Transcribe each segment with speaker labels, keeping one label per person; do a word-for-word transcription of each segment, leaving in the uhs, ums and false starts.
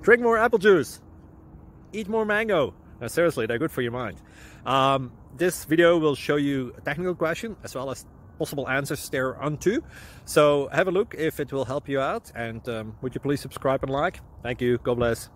Speaker 1: drink more apple juice, eat more mango. No, seriously, they're good for your mind. Um, this video will show you a technical question as well as possible answers thereunto. So have a look if it will help you out, and um, would you please subscribe and like? Thank you. God bless.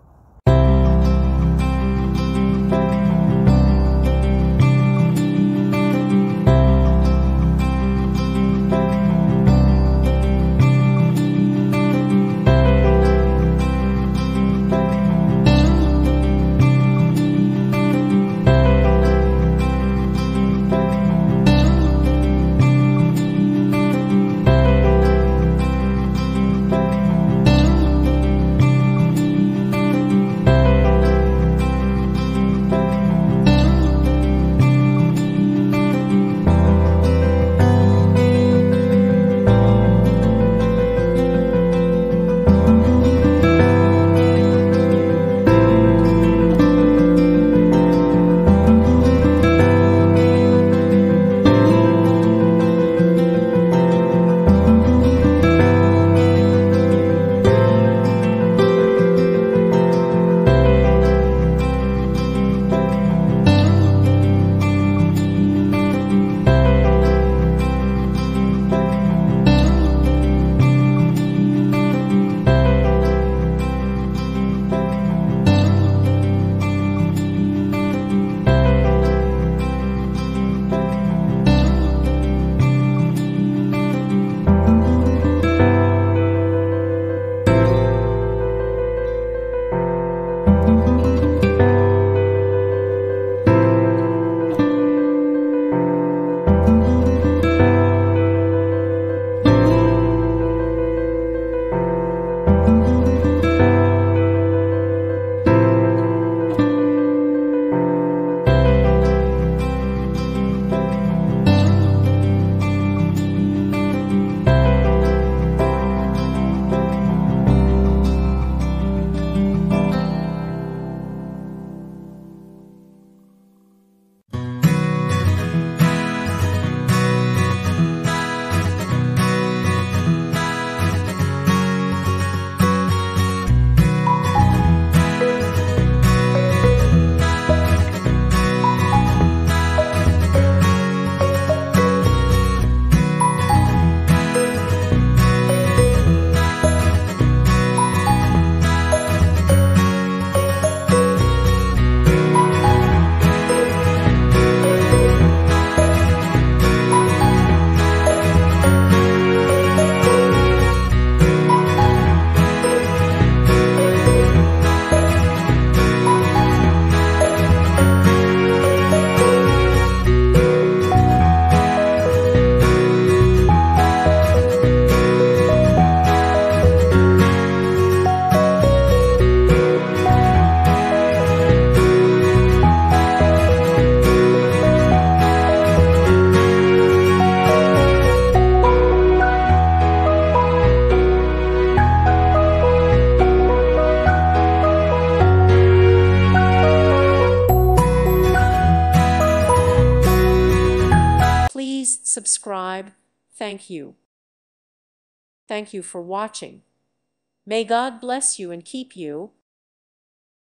Speaker 2: Please subscribe. Thank you. Thank you for watching. May God bless you and keep you.